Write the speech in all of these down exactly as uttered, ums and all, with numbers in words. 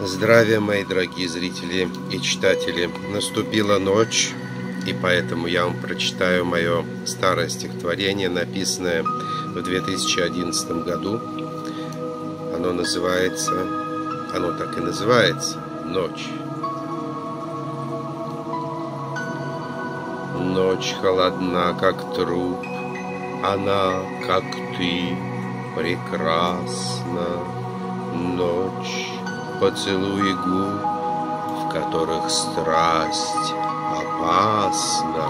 Здравия, мои дорогие зрители и читатели! Наступила ночь, и поэтому я вам прочитаю мое старое стихотворение, написанное в две тысячи одиннадцатом году. Оно называется, оно так и называется «Ночь». Ночь холодна, как труп, она, как ты, прекрасна. Ночь, поцелуи губ, в которых страсть опасна.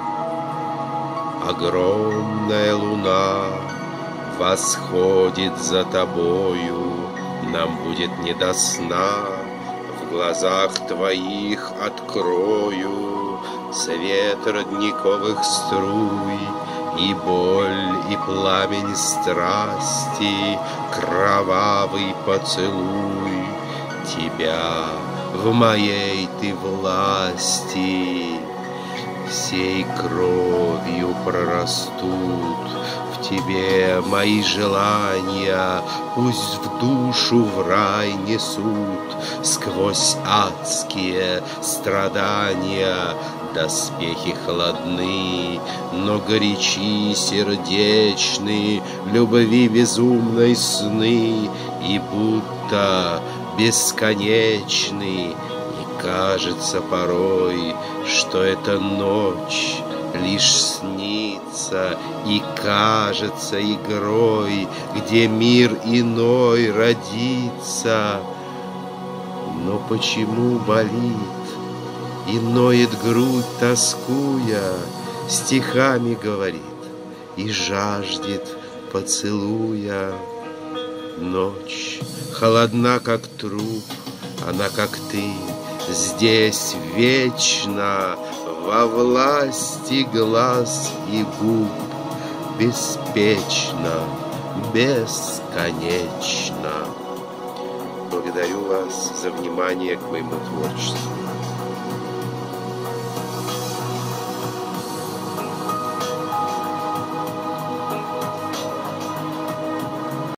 Огромная луна восходит за тобою, нам будет не до сна. В глазах твоих открою свет родниковых струй, и боль, и пламень страсти, кровавый поцелуй. Тебя в моей ты власти всей кровью прорастут. В тебе мои желания пусть в душу в рай несут. Сквозь адские страдания доспехи холодны, но горячи сердечны, любви безумной сны, и будто бесконечны. И кажется порой, что эта ночь лишь снится и кажется игрой, где мир иной родится. Но почему болит и ноет грудь, тоскуя, стихами говорит и жаждет поцелуя? Ночь холодна, как труп, она, как ты, здесь вечно, во власти глаз и губ, беспечно, бесконечно. Благодарю вас за внимание к моему творчеству.